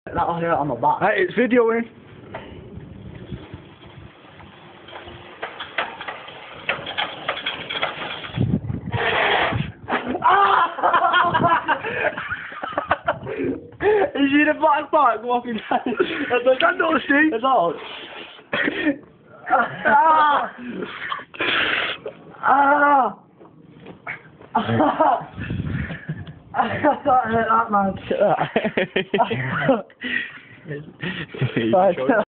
That was on my back. Hey, it's videoing. Is he the black bag walking down? Stand up, Steve. It's all. I can't hurt that man. Right.